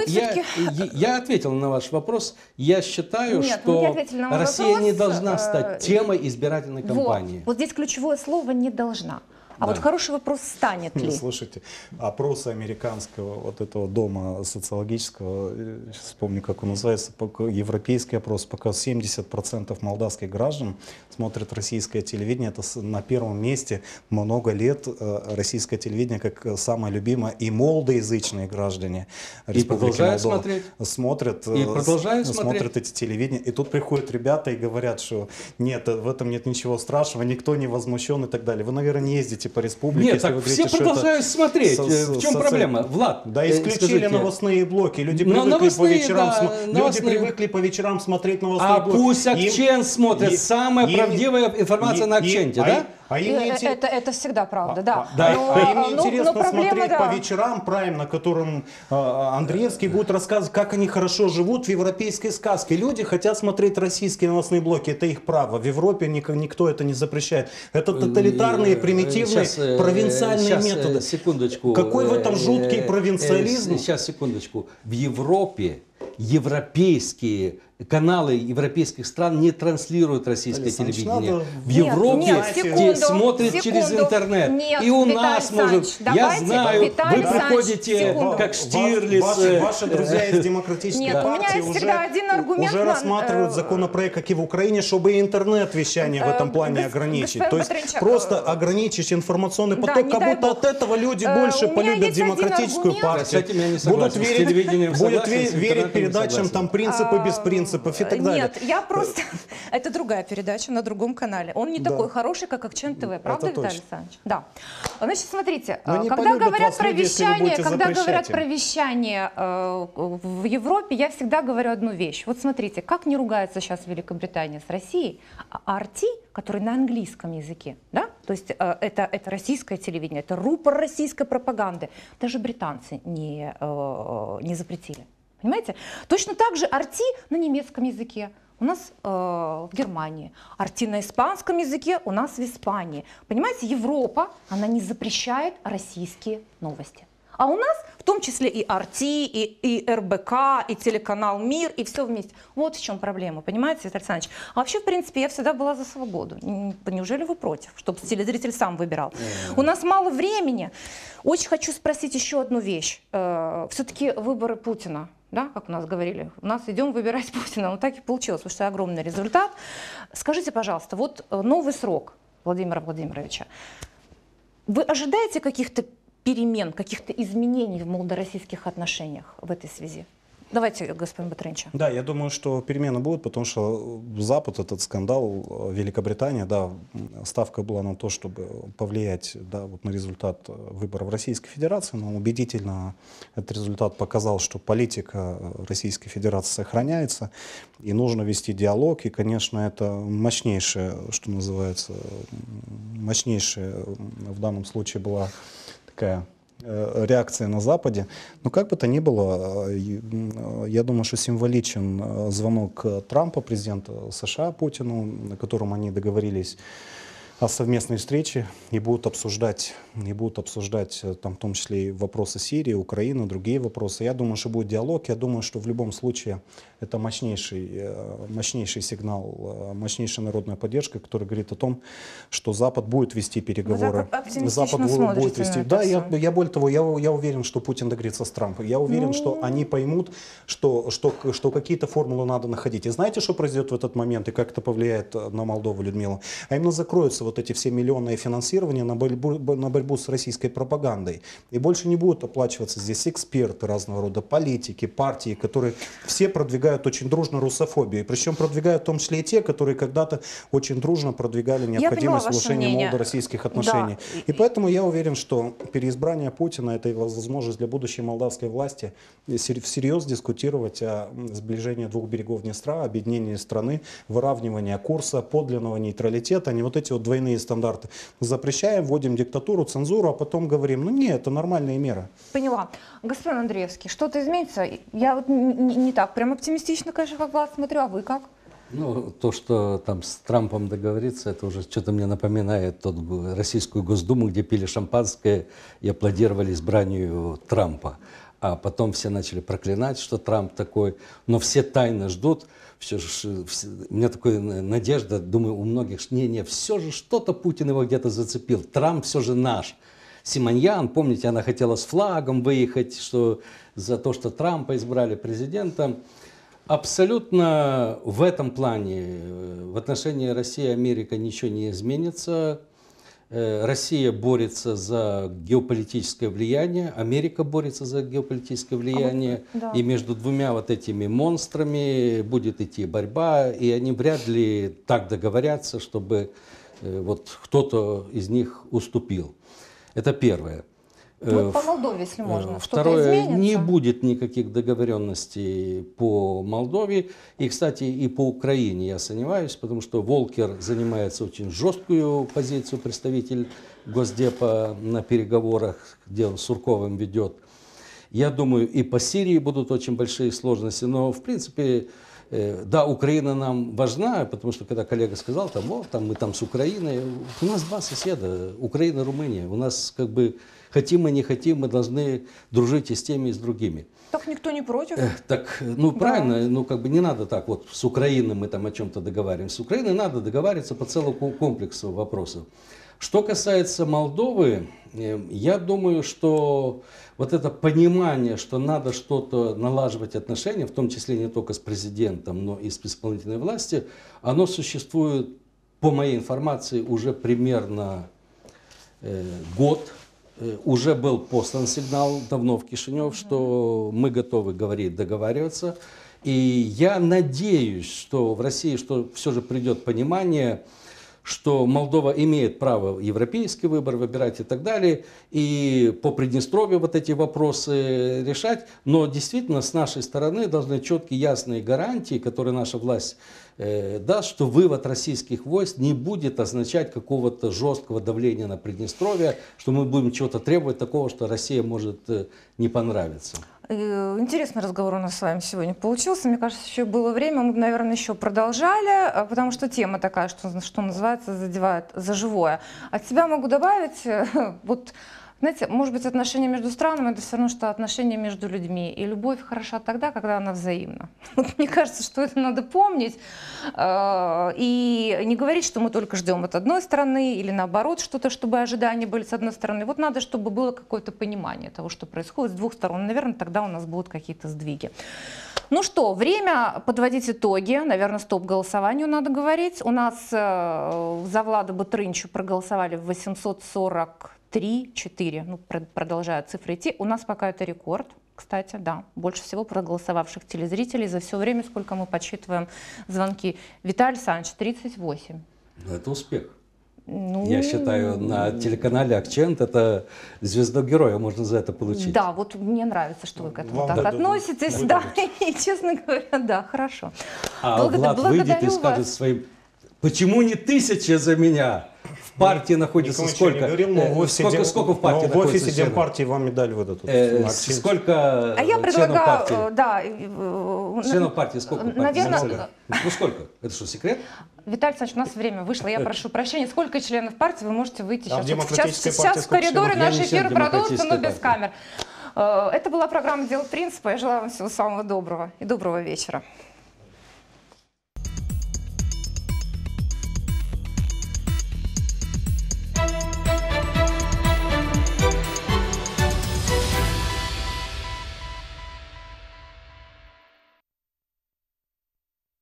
я ответил на ваш вопрос. Я считаю, Нет, вы не что ответили на мой Россия вопрос. не должна стать темой избирательной кампании. Вот здесь ключевое слово «не должна». А Да. вот хороший вопрос, станет Ну, ли? слушайте, опросы американского вот этого дома социологического, сейчас вспомню, как он называется, европейский опрос, пока 70% молдавских граждан смотрят российское телевидение. Это на первом месте много лет российское телевидение как самое любимое. И молдоязычные граждане Республики продолжают Молдова смотреть. смотрят, И продолжают смотрят эти телевидения. И тут приходят ребята и говорят, что нет, в этом нет ничего страшного, никто не возмущен и так далее. Вы, наверное, не ездите по республике, Нет, если так вы все говорите, что это продолжают смотреть. В чем соци- проблема? Влад, Да, исключили скажите, новостные блоки. Люди Ну, привыкли новостные, по вечерам, да, люди новостные. привыкли по вечерам смотреть новостные а блоки. пусть Акчен смотрит, им- самая им- правдивая информация на Акченте, да? А им не интерес- Это всегда правда, да. да, Но- а им не но интересно проблема, смотреть да. по вечерам прайм, на котором Андреевский будет рассказывать, как они хорошо живут в европейской сказке. Люди хотят смотреть российские новостные блоки, это их право. В Европе никто это не запрещает. Это тоталитарные, примитивные, Щас, провинциальные щас, методы. Секундочку. Какой в этом жуткий провинциализм? Сейчас, секундочку. В Европе европейские каналы европейских стран не транслируют российское Александр, телевидение. надо- В Европе Нет, те секунду, смотрят секунду. через интернет. Нет, и у Виталий нас может... Александрович, Я давайте, знаю, Виталий вы Александрович, приходите секунду. как Штирлиц. Ваши друзья из демократической Нет, у меня партии есть всегда один аргумент уже на- рассматривают законопроект, как и в Украине, чтобы и интернет-вещание в этом плане ограничить. господин То есть Батренчак, просто ограничить информационный да, поток, не как дай будто бог. от этого люди У больше меня полюбят есть один демократическую аргумент. партию. С этим я не согласен. С телевидением будут согласен, с верить интернетом не передачам согласен. там принципы без принципов и так далее. Нет, я просто... Это другая передача на другом канале. Он не Да. такой хороший, как Акчен ТВ, правда, Это Виталий точно. Александрович? Да. Значит, смотрите, Но не когда полюбят говорят вас про люди, если вы вещание, будете когда запрещать говорят им. про вещание в Европе, я всегда говорю одну вещь. Вот смотрите, как не ругается сейчас Великобритания с Россией, а RT, который на английском языке, да, то есть это российское телевидение, это рупор российской пропаганды, даже британцы не запретили. Понимаете? Точно так же RT на немецком языке. У нас в Германии. RT на испанском языке у нас в Испании. Понимаете, Европа, она не запрещает российские новости. А у нас в том числе и RT, и РБК, и телеканал «Мир», и все вместе. Вот в чем проблема, понимаете, Виталий Александрович? А вообще, в принципе, я всегда была за свободу. Неужели вы против, чтобы телезритель сам выбирал? У нас мало времени. Очень хочу спросить еще одну вещь. Все-таки выборы Путина. Да, как у нас говорили, у нас идем выбирать Путина, но так и получилось, потому что огромный результат. Скажите, пожалуйста, вот новый срок Владимира Владимировича. Вы ожидаете каких-то перемен, каких-то изменений в молдо-российских отношениях в этой связи? Давайте, господин Батренчак. Да, я думаю, что перемены будут, потому что Запад, этот скандал, Великобритания, да, ставка была на то, чтобы повлиять, да, вот на результат выборов Российской Федерации, но убедительно этот результат показал, что политика Российской Федерации сохраняется, и нужно вести диалог, и, конечно, это мощнейшее, что называется, мощнейшая в данном случае была такая реакция на Западе. Но как бы то ни было, я думаю, что символичен звонок Трампа, президента США, Путину, на котором они договорились о совместной встрече и будут обсуждать там, в том числе и вопросы Сирии, Украины, другие вопросы. Я думаю, что будет диалог. Я думаю, что в любом случае это мощнейший сигнал, мощнейшая народная поддержка, которая говорит о том, что Запад будет вести переговоры. Запад будет вести. Да, я более того, я уверен, что Путин договорится с Трампом. Я уверен, что они поймут, что какие-то формулы надо находить. И знаете, что произойдет в этот момент и как это повлияет на Молдову, Людмила? А именно закроются вот эти все миллионные финансирования на борьбу с российской пропагандой. И больше не будут оплачиваться здесь эксперты разного рода, политики, партии, которые все продвигают очень дружно русофобию. И причем продвигают в том числе и те, которые когда-то очень дружно продвигали необходимость улучшения молдо-российских отношений. Да. И поэтому я уверен, что переизбрание Путина – это возможность для будущей молдавской власти всерьез дискутировать о сближении двух берегов Днестра, объединении страны, выравнивании курса, подлинного нейтралитета, а не вот эти вот двойные стандарты. Запрещаем, вводим диктатуру, цензуру, а потом говорим, ну нет, это нормальные меры. Поняла. Господин Андреевский, что-то изменится? Я вот не так прям оптимистично, конечно, как вас смотрю, а вы как? Ну, то, что там с Трампом договориться, это уже что-то мне напоминает Российскую Госдуму, где пили шампанское и аплодировали избранию Трампа. А потом все начали проклинать, что Трамп такой. Но все тайно ждут. У меня такая надежда, думаю, у многих, все же что-то Путин его где-то зацепил. Трамп все же наш. Симоньян, помните, она хотела с флагом выехать, что за то, что Трампа избрали президентом. Абсолютно в этом плане в отношении России и Америки ничего не изменится. Россия борется за геополитическое влияние, Америка борется за геополитическое влияние. Да. И между двумя вот этими монстрами будет идти борьба, и они вряд ли так договорятся, чтобы вот кто-то из них уступил. Это первое. Вот по Молдове, если можно, что-то Второе, изменится? не будет никаких договоренностей по Молдове. И, кстати, и по Украине я сомневаюсь, потому что Волкер занимается очень жесткую позицию, представитель Госдепа на переговорах, где он с Сурковым ведет. Я думаю, и по Сирии будут очень большие сложности, но, в принципе, да, Украина нам важна, потому что, когда коллега сказал, мы там с Украиной, у нас два соседа, Украина и Румыния, у нас как бы... Хотим мы, не хотим, мы должны дружить и с теми, и с другими. Так никто не против. Правильно, как бы не надо так вот с Украиной мы там о чем-то договариваемся. С Украиной надо договариваться по целому комплексу вопросов. Что касается Молдовы, я думаю, что вот это понимание, что надо что-то налаживать отношения, в том числе не только с президентом, но и с исполнительной властью, оно существует, по моей информации, уже примерно год. Уже был послан сигнал давно в Кишинев, что мы готовы договариваться. И я надеюсь, что в России все же придет понимание, что Молдова имеет право европейский выбор выбирать и так далее, и по Приднестровью вот эти вопросы решать, но действительно с нашей стороны должны четкие, ясные гарантии, которые наша власть даст, что вывод российских войск не будет означать какого-то жесткого давления на Приднестровье, что мы будем чего-то требовать такого, что Россия может не понравиться. Интересный разговор у нас с вами сегодня получился. Мне кажется, еще было время, мы бы, наверное, еще продолжали, потому что тема такая, что называется, задевает за живое. От себя могу добавить, вот, знаете, может быть, отношения между странами – это все равно, что отношения между людьми. И любовь хороша тогда, когда она взаимна. Вот мне кажется, что это надо помнить. И не говорить, что мы только ждем от одной стороны, или наоборот, что-то, чтобы ожидания были с одной стороны. Вот надо, чтобы было какое-то понимание того, что происходит с двух сторон. Наверное, тогда у нас будут какие-то сдвиги. Ну что, время подводить итоги. Наверное, стоп-голосованию надо говорить. У нас за Влада Батрынчу проголосовали 843-4. Ну, продолжаю цифры идти. У нас пока это рекорд. Кстати, да, больше всего проголосовавших телезрителей за все время, сколько мы подсчитываем звонки. Виталий Александрович, 38. Это успех. Ну... Я считаю, на телеканале «Акцент» это звезду героя можно за это получить. Да, вот мне нравится, что вы к этому так относитесь. Да, и, честно говоря, да, хорошо. А Влад выйдет и скажет своим: почему не 1000 за меня? партии находится Никому ничего сколько? не говорил, но в офисе, Сколько в партии в находится офисе членов? Демпартии вам медаль выдадут. Сколько А я членов предлагаю, партии? да, Членов партии сколько? в партии? наверное, Много. Ну сколько? Это что, секрет? Виталий Александрович, у нас время вышло, я прошу прощения. Сколько членов партии вы можете выйти А в сейчас? Демократической Сейчас партии в сколько коридоре членов? Я не наш член эфир продолжится, но Демократической без камер. Это была программа «Дело принципа». Я желаю вам всего самого доброго и доброго вечера.